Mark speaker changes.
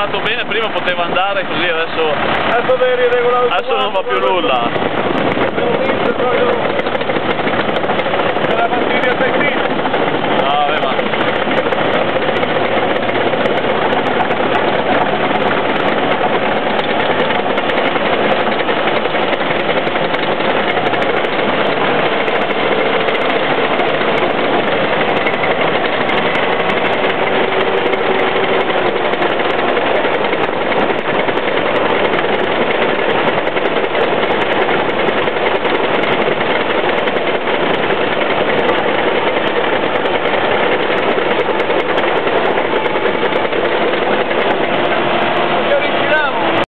Speaker 1: regolato bene, prima poteva andare così, adesso non va più nulla.
Speaker 2: La fastidio